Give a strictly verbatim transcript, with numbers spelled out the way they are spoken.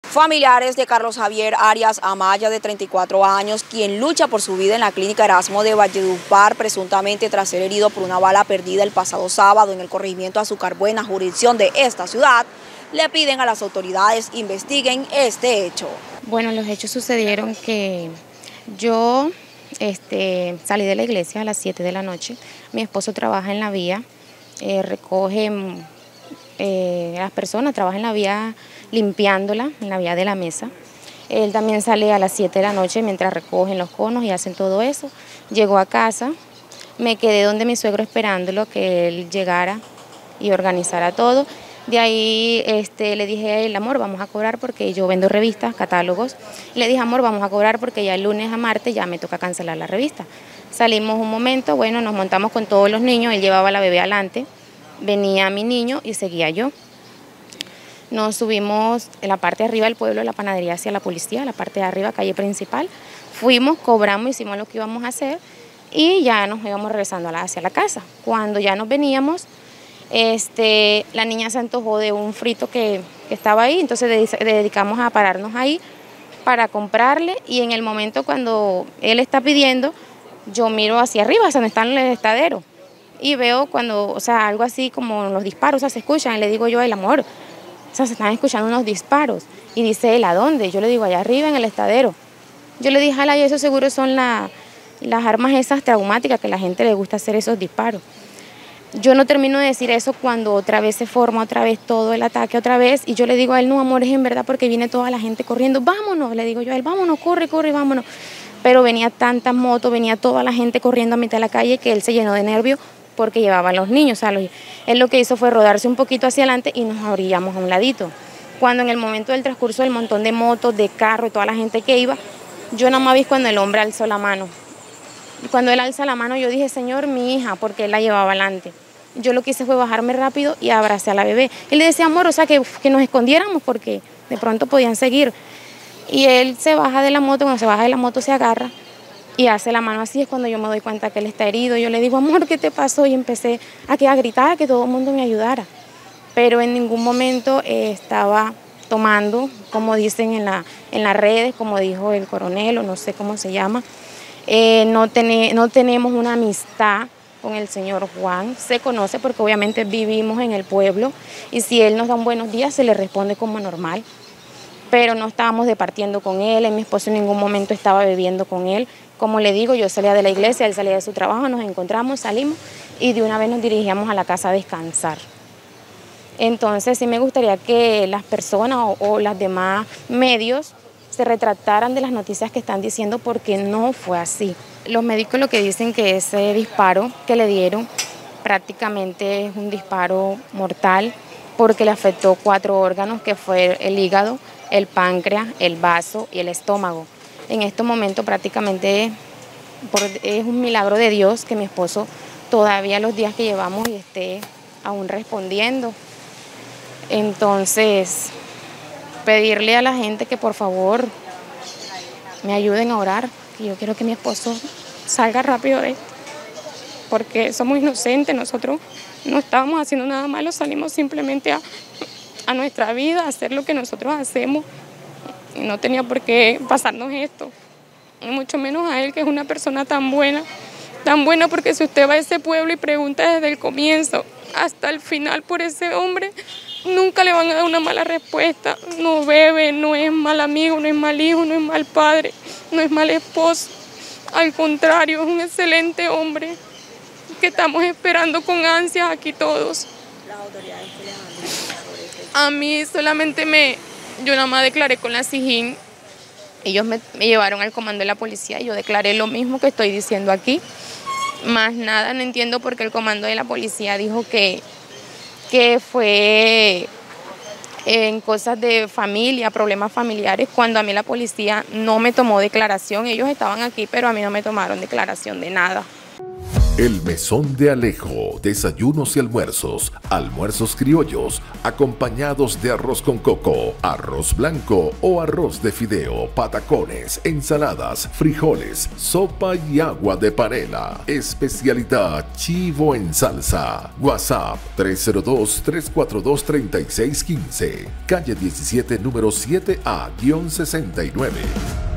Familiares de Carlos Javier Arias Amaya, de treinta y cuatro años, quien lucha por su vida en la clínica Erasmo de Valledupar, presuntamente tras ser herido por una bala perdida el pasado sábado en el corregimiento Azucarbuena, jurisdicción de esta ciudad, le piden a las autoridades investiguen este hecho. Bueno, los hechos sucedieron que yo este, salí de la iglesia a las siete de la noche, mi esposo trabaja en la vía, eh, recoge eh, las personas, trabaja en la vía limpiándola, en la vía de la mesa. Él también sale a las siete de la noche mientras recogen los conos y hacen todo eso. Llegó a casa, me quedé donde mi suegro esperándolo que él llegara y organizara todo. De ahí este, le dije a él, amor, vamos a cobrar porque yo vendo revistas, catálogos. Le dije, amor, vamos a cobrar porque ya el lunes a martes ya me toca cancelar la revista. Salimos un momento, bueno, nos montamos con todos los niños, él llevaba a la bebé adelante, venía mi niño y seguía yo. Nos subimos en la parte de arriba del pueblo, la panadería hacia la policía, la parte de arriba, calle principal. Fuimos, cobramos, hicimos lo que íbamos a hacer y ya nos íbamos regresando hacia la casa. Cuando ya nos veníamos, este, la niña se antojó de un frito que, que estaba ahí, entonces dedicamos a pararnos ahí para comprarle y en el momento cuando él está pidiendo, yo miro hacia arriba, hacia donde está el estadero y veo cuando, o sea, algo así como los disparos, o sea, se escuchan y le digo yo, el amor, o sea, se están escuchando unos disparos. Y dice él, ¿a dónde? Yo le digo, allá arriba en el estadero. Yo le dije, ala, y eso seguro son la, las armas esas traumáticas que a la gente le gusta hacer esos disparos. Yo no termino de decir eso cuando otra vez se forma otra vez todo el ataque otra vez. Y yo le digo a él, no, amor, es en verdad porque viene toda la gente corriendo. Vámonos, le digo yo a él, vámonos, corre, corre, vámonos. Pero venía tantas motos, venía toda la gente corriendo a mitad de la calle que él se llenó de nervios porque llevaban los niños. O sea, los, él lo que hizo fue rodarse un poquito hacia adelante y nos orillamos a un ladito. Cuando en el momento del transcurso del montón de motos, de carro y toda la gente que iba, yo nada más vi cuando el hombre alzó la mano. Y cuando él alza la mano yo dije, Señor, mi hija, porque él la llevaba adelante. Yo lo que hice fue bajarme rápido y abracé a la bebé. Él le decía, amor, o sea, que, que nos escondiéramos porque de pronto podían seguir. Y él se baja de la moto, cuando se baja de la moto se agarra y hace la mano así, es cuando yo me doy cuenta que él está herido. Yo le digo, amor, ¿qué te pasó? Y empecé a, a gritar, a que todo el mundo me ayudara. Pero en ningún momento eh, estaba tomando, como dicen en, la, en las redes, como dijo el coronel, o no sé cómo se llama. Eh, no, ten, no tenemos una amistad con el señor Juan. Se conoce porque obviamente vivimos en el pueblo y si él nos da un buenos días se le responde como normal. Pero no estábamos departiendo con él, mi esposo en ningún momento estaba bebiendo con él. Como le digo, yo salía de la iglesia, él salía de su trabajo, nos encontramos, salimos y de una vez nos dirigíamos a la casa a descansar. Entonces sí me gustaría que las personas o, o los demás medios se retractaran de las noticias que están diciendo porque no fue así. Los médicos lo que dicen que ese disparo que le dieron prácticamente es un disparo mortal porque le afectó cuatro órganos que fue el hígado, el páncreas, el vaso y el estómago. En estos momentos prácticamente por, es un milagro de Dios que mi esposo todavía los días que llevamos y esté aún respondiendo. Entonces, pedirle a la gente que por favor me ayuden a orar, que yo quiero que mi esposo salga rápido de esto, porque somos inocentes, nosotros no estábamos haciendo nada malo, salimos simplemente a, a nuestra vida, a hacer lo que nosotros hacemos. Y no tenía por qué pasarnos esto, y mucho menos a él, que es una persona tan buena, tan buena, porque si usted va a ese pueblo y pregunta desde el comienzo hasta el final por ese hombre, nunca le van a dar una mala respuesta. No bebe, no es mal amigo, no es mal hijo, no es mal padre, no es mal esposo. Al contrario, es un excelente hombre que estamos esperando con ansias aquí todos. ¿Las autoridades qué les han dicho sobre este? A mí solamente me... Yo nada más declaré con la SIJIN, ellos me, me llevaron al comando de la policía y yo declaré lo mismo que estoy diciendo aquí. Más nada, no entiendo por qué el comando de la policía dijo que, que fue en cosas de familia, problemas familiares, cuando a mí la policía no me tomó declaración. Ellos estaban aquí, pero a mí no me tomaron declaración de nada. El Mesón de Alejo, desayunos y almuerzos, almuerzos criollos, acompañados de arroz con coco, arroz blanco o arroz de fideo, patacones, ensaladas, frijoles, sopa y agua de panela. Especialidad chivo en salsa. WhatsApp tres cero dos, tres cuatro dos, tres seis uno cinco, calle diecisiete, número siete A sesenta y nueve.